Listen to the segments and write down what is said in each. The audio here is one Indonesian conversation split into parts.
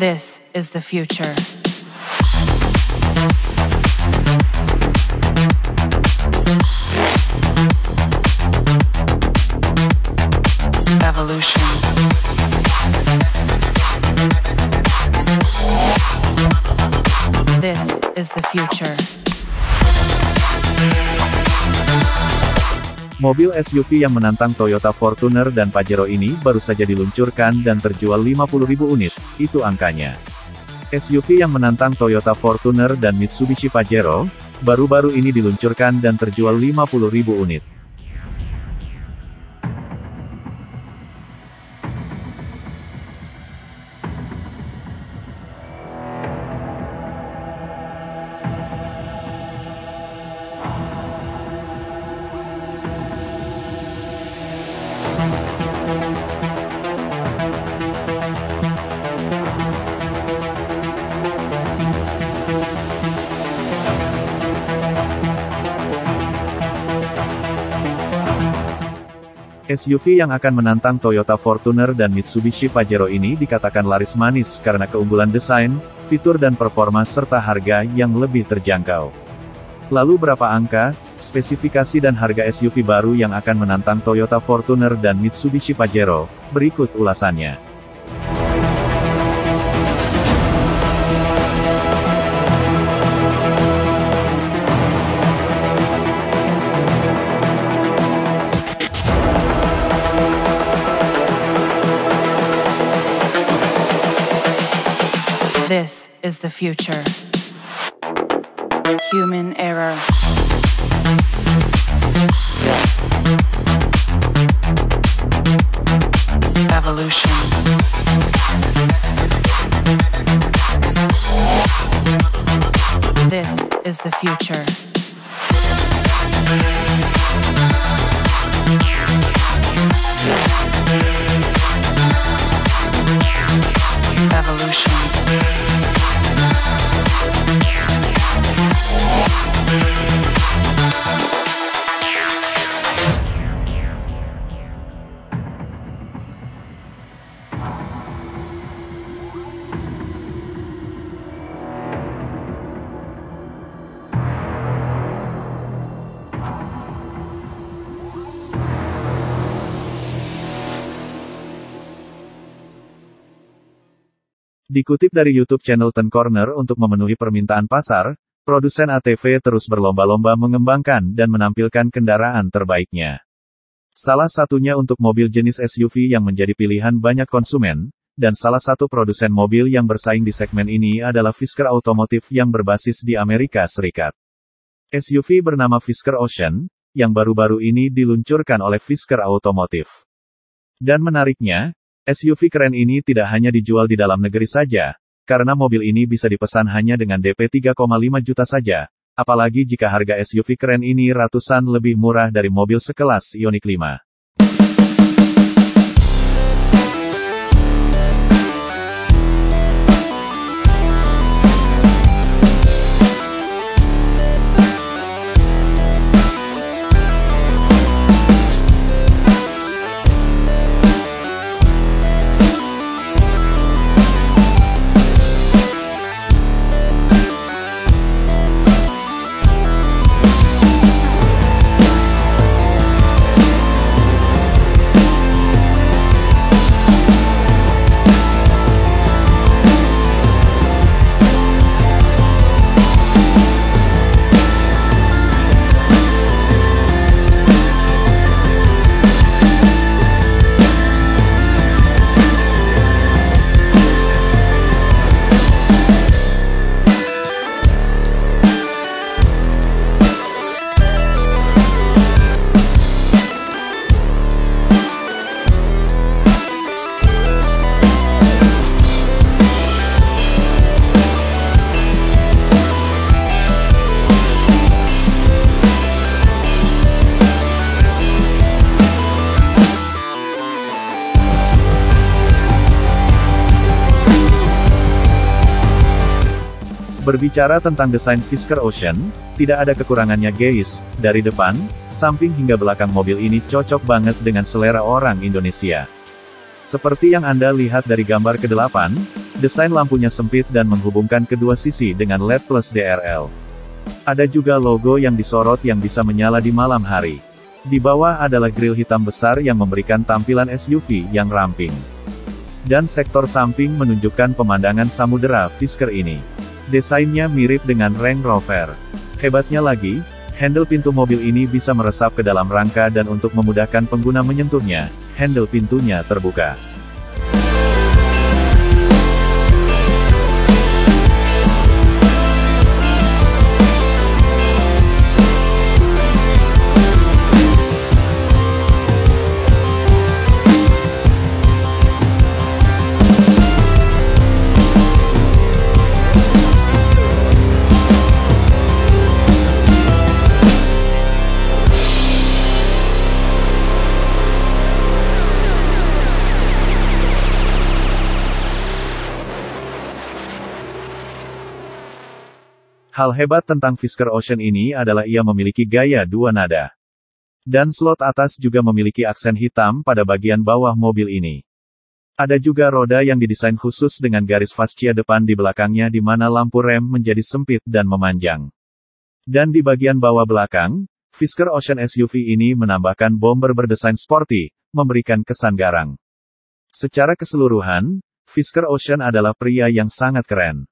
This is the future. Evolution. This is the future. Mobil SUV yang menantang Toyota Fortuner dan Pajero ini baru saja diluncurkan dan terjual 50.000 unit, itu angkanya. SUV yang menantang Toyota Fortuner dan Mitsubishi Pajero, baru-baru ini diluncurkan dan terjual 50.000 unit. SUV yang akan menantang Toyota Fortuner dan Mitsubishi Pajero ini dikatakan laris manis karena keunggulan desain, fitur dan performa serta harga yang lebih terjangkau. Lalu berapa angka, spesifikasi dan harga SUV baru yang akan menantang Toyota Fortuner dan Mitsubishi Pajero? Berikut ulasannya. This is the future. Human error. Evolution. This is the future. Evolution. Dikutip dari YouTube channel Ten Corner untuk memenuhi permintaan pasar, produsen ATV terus berlomba-lomba mengembangkan dan menampilkan kendaraan terbaiknya. Salah satunya untuk mobil jenis SUV yang menjadi pilihan banyak konsumen, dan salah satu produsen mobil yang bersaing di segmen ini adalah Fisker Automotive yang berbasis di Amerika Serikat. SUV bernama Fisker Ocean, yang baru-baru ini diluncurkan oleh Fisker Automotive. Dan menariknya, SUV keren ini tidak hanya dijual di dalam negeri saja, karena mobil ini bisa dipesan hanya dengan DP 3,5 juta saja, apalagi jika harga SUV keren ini ratusan lebih murah dari mobil sekelas Ioniq 5. Berbicara tentang desain Fisker Ocean, tidak ada kekurangannya guys, dari depan, samping hingga belakang mobil ini cocok banget dengan selera orang Indonesia. Seperti yang Anda lihat dari gambar ke-8, Desain lampunya sempit dan menghubungkan kedua sisi dengan LED plus DRL. Ada juga logo yang disorot yang bisa menyala di malam hari. Di bawah adalah grill hitam besar yang memberikan tampilan SUV yang ramping. Dan sektor samping menunjukkan pemandangan samudera Fisker ini. Desainnya mirip dengan Range Rover. Hebatnya lagi, handle pintu mobil ini bisa meresap ke dalam rangka dan untuk memudahkan pengguna menyentuhnya, handle pintunya terbuka. Hal hebat tentang Fisker Ocean ini adalah ia memiliki gaya dua nada. Dan slot atas juga memiliki aksen hitam pada bagian bawah mobil ini. Ada juga roda yang didesain khusus dengan garis fascia depan di belakangnya di mana lampu rem menjadi sempit dan memanjang. Dan di bagian bawah belakang, Fisker Ocean SUV ini menambahkan bumper berdesain sporty, memberikan kesan garang. Secara keseluruhan, Fisker Ocean adalah pria yang sangat keren.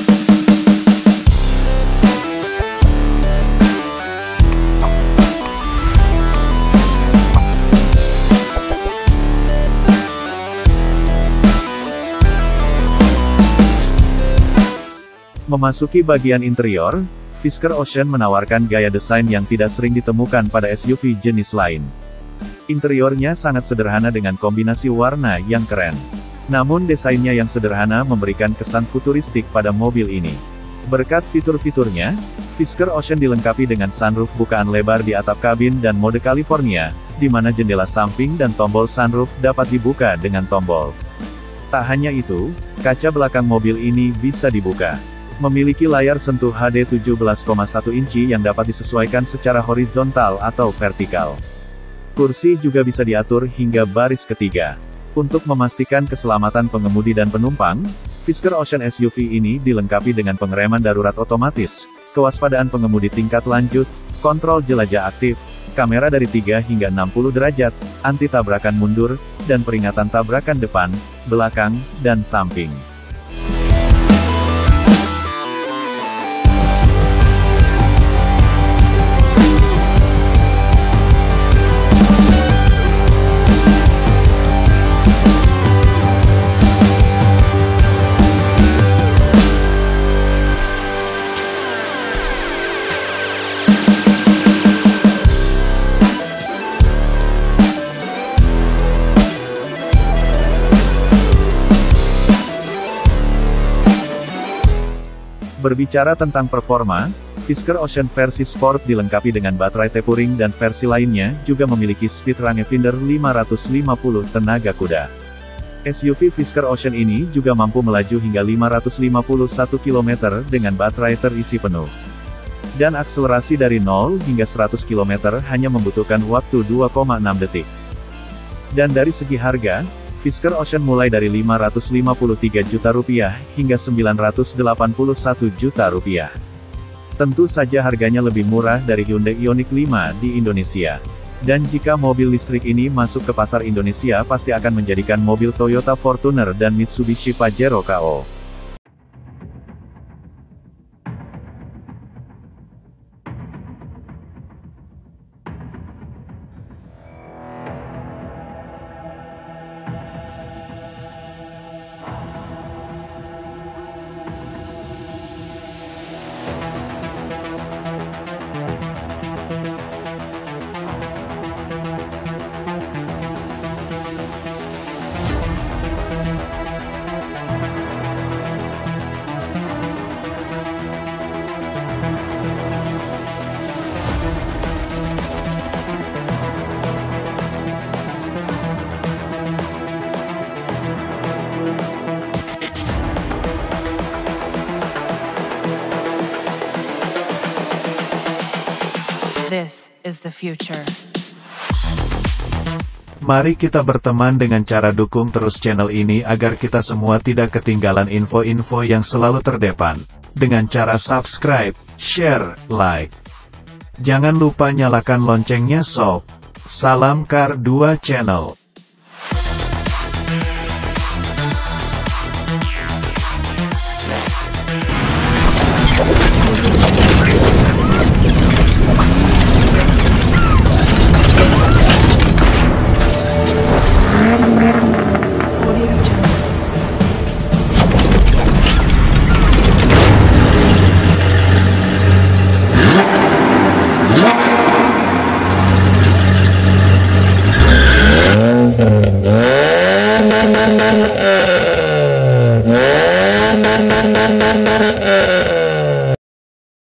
Memasuki bagian interior, Fisker Ocean menawarkan gaya desain yang tidak sering ditemukan pada SUV jenis lain. Interiornya sangat sederhana dengan kombinasi warna yang keren. Namun desainnya yang sederhana memberikan kesan futuristik pada mobil ini. Berkat fitur-fiturnya, Fisker Ocean dilengkapi dengan sunroof bukaan lebar di atap kabin dan mode California, di mana jendela samping dan tombol sunroof dapat dibuka dengan tombol. Tak hanya itu, kaca belakang mobil ini bisa dibuka. Memiliki layar sentuh HD 17,1 inci yang dapat disesuaikan secara horizontal atau vertikal. Kursi juga bisa diatur hingga baris ketiga. Untuk memastikan keselamatan pengemudi dan penumpang, Fisker Ocean SUV ini dilengkapi dengan pengereman darurat otomatis, kewaspadaan pengemudi tingkat lanjut, kontrol jelajah aktif, kamera dari 3 hingga 60 derajat, anti tabrakan mundur, dan peringatan tabrakan depan, belakang, dan samping. Berbicara tentang performa, Fisker Ocean versi Sport dilengkapi dengan baterai Tempering dan versi lainnya juga memiliki Speed Range Finder 550 tenaga kuda. SUV Fisker Ocean ini juga mampu melaju hingga 551 km dengan baterai terisi penuh. Dan akselerasi dari 0 hingga 100 km hanya membutuhkan waktu 2,6 detik. Dan dari segi harga, Fisker Ocean mulai dari Rp553 juta hingga Rp981 juta. Tentu saja harganya lebih murah dari Hyundai Ioniq 5 di Indonesia. Dan jika mobil listrik ini masuk ke pasar Indonesia pasti akan menjadikan mobil Toyota Fortuner dan Mitsubishi Pajero KO. This is the future. Mari kita berteman dengan cara dukung terus channel ini agar kita semua tidak ketinggalan info-info yang selalu terdepan. Dengan cara subscribe, share, like. Jangan lupa nyalakan loncengnya sob. Salam Kar 2 Channel.